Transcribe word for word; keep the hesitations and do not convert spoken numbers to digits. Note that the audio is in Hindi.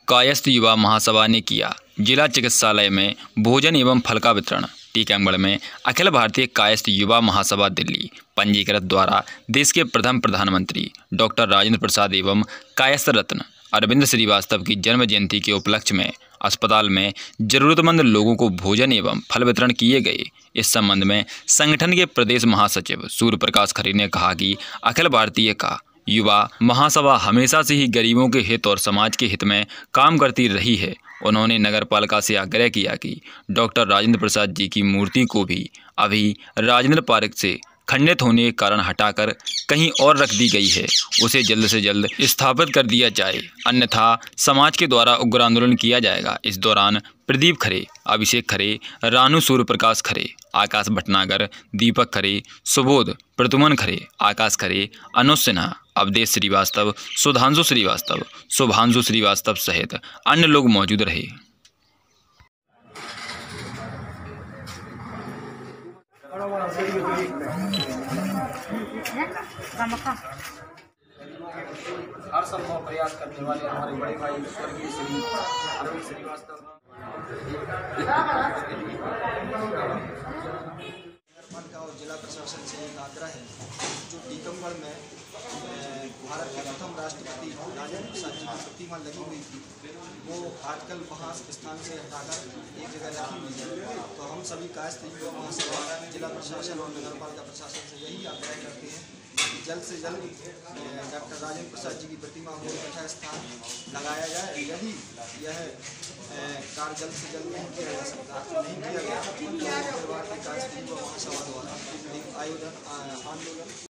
कायस्थ युवा महासभा ने किया जिला चिकित्सालय में भोजन एवं फल का वितरण। टीकमगढ़ में अखिल भारतीय कायस्थ युवा महासभा दिल्ली पंजीकृत द्वारा देश के प्रथम प्रधानमंत्री डॉक्टर राजेंद्र प्रसाद एवं कायस्थ रत्न अरविंद श्रीवास्तव की जन्म जयंती के उपलक्ष्य में अस्पताल में जरूरतमंद लोगों को भोजन एवं फल वितरण किए गए। इस संबंध में संगठन के प्रदेश महासचिव सूर्य प्रकाश खरे ने कहा कि अखिल भारतीय का युवा महासभा हमेशा से ही गरीबों के हित और समाज के हित में काम करती रही है। उन्होंने नगरपालिका से आग्रह किया कि डॉक्टर राजेंद्र प्रसाद जी की मूर्ति को भी अभी राजेंद्र पार्क से खंडित होने के कारण हटाकर कहीं और रख दी गई है, उसे जल्द से जल्द स्थापित कर दिया जाए, अन्यथा समाज के द्वारा उग्र आंदोलन किया जाएगा। इस दौरान प्रदीप खरे, अभिषेक खरे, रानू सूर्य प्रकाश खरे, आकाश भटनागर, दीपक खरे, सुबोध, प्रतुमन खरे, आकाश खरे, अनुज सिन्हा, अवधेश श्रीवास्तव, सुधांशु श्रीवास्तव, शुभांशु श्रीवास्तव सहित अन्य लोग मौजूद रहे। हर संभव प्रयास करने वाले हमारे बड़े भाई स्वर्गीय श्री अरविंद श्रीवास्तव नगरपालिका और जिला प्रशासन से एक आग्रह है, जो टीकमगढ़ में भारत के प्रथम राष्ट्रपति राजेंद्र प्रसाद जी की प्रतिमा लगी हुई थी, वो आजकल वहाँ स्थान से हटाकर एक जगह रखी हुई है। तो हम सभी कायस्थ युवा महासभा जिला प्रशासन और नगरपालिका प्रशासन से यही आग्रह करते हैं कि जल्द से जल्द डॉक्टर राजेंद्र प्रसाद जी की प्रतिमा को यथा स्थान लगाया जाए। यदि यह कार्य जल्द से जल्द नहीं किया जा सकता नहीं किया गया तो कायस्थ युवा महासभा द्वारा एक आयोजन आंदोलन